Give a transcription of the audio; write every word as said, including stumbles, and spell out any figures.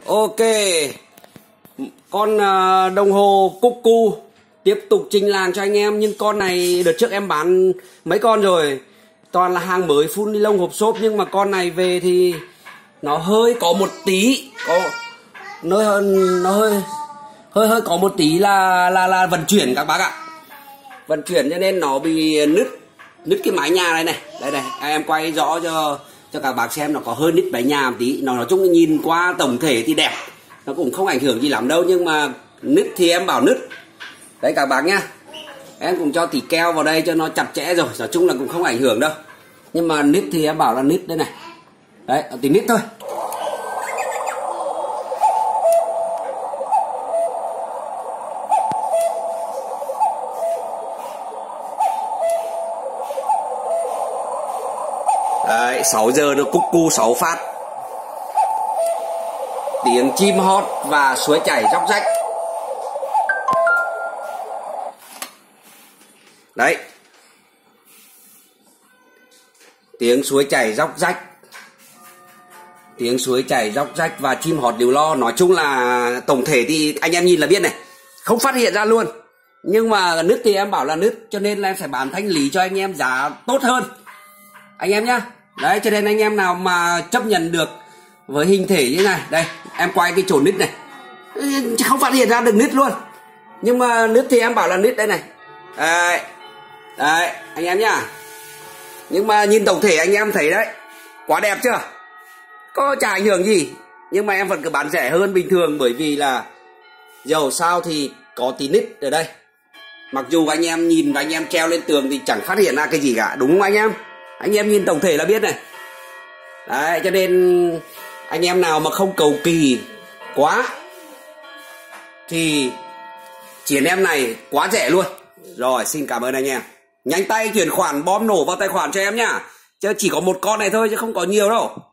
Ok, con uh, đồng hồ Cuckoo tiếp tục trình làng cho anh em. Nhưng con này đợt trước em bán mấy con rồi, toàn là hàng mới phun ni lông hộp xốp. Nhưng mà con này về thì nó hơi có một tí, có nó hơi nó hơi hơi hơi có một tí là là là vận chuyển các bác ạ. Vận chuyển cho nên nó bị nứt nứt cái mái nhà này này. Đây này, em quay rõ cho cho các bác xem, nó có hơi nứt mái nhà một tí. Nó nói chung nhìn qua tổng thể thì đẹp, nó cũng không ảnh hưởng gì lắm đâu, nhưng mà nứt thì em bảo nứt. Đấy các bác nhá, em cũng cho tí keo vào đây cho nó chặt chẽ rồi, nói chung là cũng không ảnh hưởng đâu. Nhưng mà nứt thì em bảo là nứt đây này. Đấy, tí nứt thôi. Đấy, sáu giờ được Cuckoo sáu phát. Tiếng chim hót và suối chảy róc rách. Đấy, tiếng suối chảy róc rách, tiếng suối chảy róc rách và chim hót líu lo. Nói chung là tổng thể thì anh em nhìn là biết này, không phát hiện ra luôn. Nhưng mà nứt thì em bảo là nứt, cho nên là em phải bán thanh lý cho anh em giá tốt hơn anh em nhá. Đấy, cho nên anh em nào mà chấp nhận được với hình thể như này, đây em quay cái chỗ nứt này, không phát hiện ra được nứt luôn. Nhưng mà nứt thì em bảo là nứt đây này. Đấy, đấy anh em nhá. Nhưng mà nhìn tổng thể anh em thấy đấy, quá đẹp chưa, có chả ảnh hưởng gì. Nhưng mà em vẫn cứ bán rẻ hơn bình thường, bởi vì là dầu sao thì có tí nứt ở đây. Mặc dù anh em nhìn và anh em treo lên tường thì chẳng phát hiện ra cái gì cả, đúng không anh em? Anh em nhìn tổng thể là biết này. Đấy, cho nên anh em nào mà không cầu kỳ quá thì chiến em này quá rẻ luôn. Rồi, xin cảm ơn anh em. Nhanh tay chuyển khoản bom nổ vào tài khoản cho em nhá. Chứ chỉ có một con này thôi chứ không có nhiều đâu.